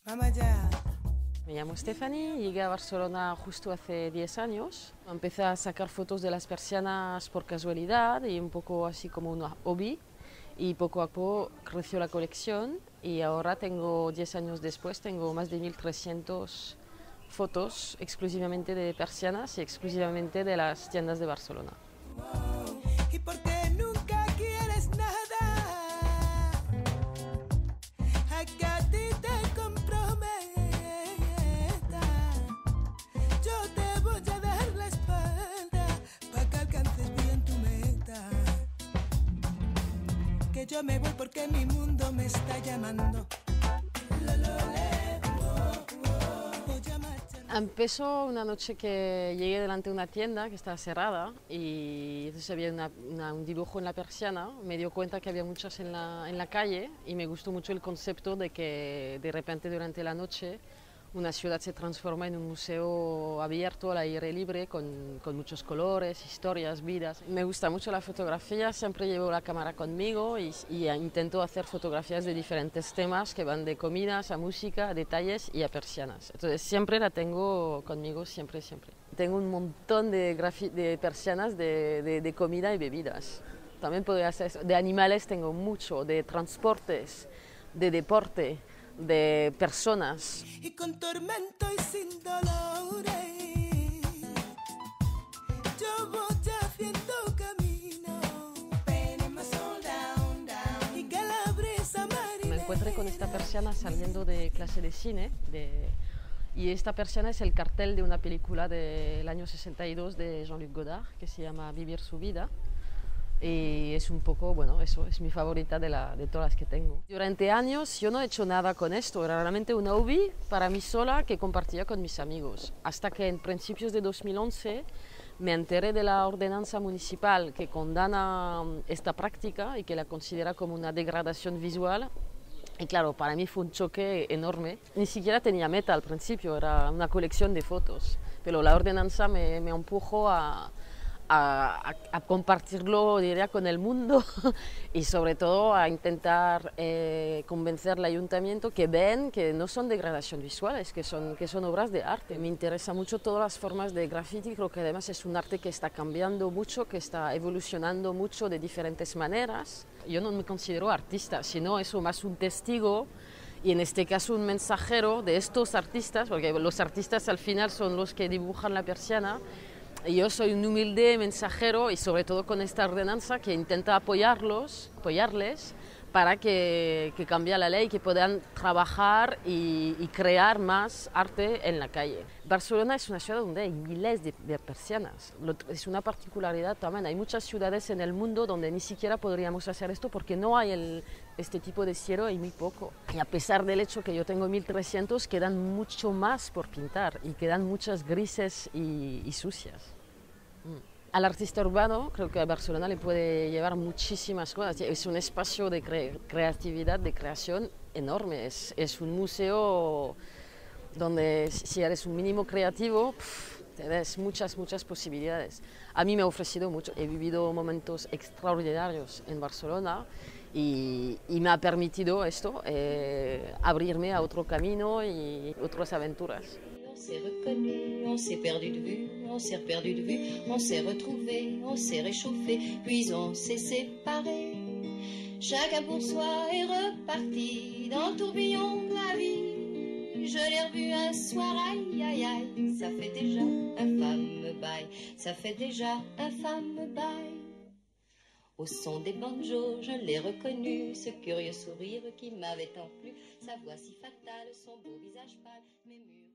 Me llamo Stephanie, llegué a Barcelona justo hace 10 años. Empecé a sacar fotos de las persianas por casualidad y un poco así como un hobby. Y poco a poco creció la colección y ahora tengo, 10 años después, tengo más de 1300 fotos exclusivamente de persianas y exclusivamente de las tiendas de Barcelona. Y porque nunca quieres nada, a que a ti te comprometa, yo te voy a dar la espalda para que alcances bien tu meta. Que yo me voy porque mi mundo me está llamando. Empezó una noche que llegué delante de una tienda que estaba cerrada y entonces había un dibujo en la persiana. Me dio cuenta que había muchas en la calle y me gustó mucho el concepto de que de repente durante la noche una ciudad se transforma en un museo abierto al aire libre con muchos colores, historias, vidas. Me gusta mucho la fotografía, siempre llevo la cámara conmigo y intento hacer fotografías de diferentes temas que van de comidas a música, a detalles y a persianas. Entonces siempre la tengo conmigo, siempre, siempre. Tengo un montón de persianas de comida y bebidas. También podría hacer eso. De animales tengo mucho, de transportes, de deporte, de personas. Y con tormento y sin dolores, yo voy haciendo camino. Y que la brisa marinera. Me encontré con esta persiana saliendo de clase de cine y esta persiana es el cartel de una película del año 62 de Jean-Luc Godard que se llama Vivir su vida. Y es un poco, bueno, eso es mi favorita de todas las que tengo. Durante años yo no he hecho nada con esto, era realmente un hobby para mí sola que compartía con mis amigos. Hasta que en principios de 2011 me enteré de la ordenanza municipal que condena esta práctica y que la considera como una degradación visual. Y claro, para mí fue un choque enorme. Ni siquiera tenía meta al principio, era una colección de fotos. Pero la ordenanza me empujó a compartirlo, diría, con el mundo y sobre todo a intentar convencer al ayuntamiento que ven que no son degradación visuales, que son obras de arte. Me interesa mucho todas las formas de graffiti, creo que además es un arte que está cambiando mucho, que está evolucionando mucho de diferentes maneras. Yo no me considero artista, sino eso más un testigo y en este caso un mensajero de estos artistas, porque los artistas al final son los que dibujan la persiana. Yo soy un humilde mensajero y sobre todo con esta ordenanza que intenta apoyarles para que cambie la ley, que puedan trabajar y crear más arte en la calle. Barcelona es una ciudad donde hay miles de persianas. Es una particularidad también. Hay muchas ciudades en el mundo donde ni siquiera podríamos hacer esto porque no hay este tipo de cielo, hay muy poco. Y a pesar del hecho que yo tengo 1300, quedan mucho más por pintar y quedan muchas grises y sucias. Al artista urbano creo que a Barcelona le puede llevar muchísimas cosas. Es un espacio de creatividad, de creación enorme. Es un museo donde si eres un mínimo creativo, tienes muchas posibilidades. A mí me ha ofrecido mucho. He vivido momentos extraordinarios en Barcelona y me ha permitido esto, abrirme a otro camino y otras aventuras. On s'est reconnu, on s'est perdu de vue, on s'est perdu de vue, on s'est retrouvé, on s'est réchauffé, puis on s'est séparé. Chacun pour soi est reparti dans le tourbillon de la vie. Je l'ai revu un soir, aïe aïe aïe, ça fait déjà un fameux bail, ça fait déjà un fameux bail. Au son des banjos, je l'ai reconnu, ce curieux sourire qui m'avait tant plu, sa voix si fatale, son beau visage pâle, mes murs.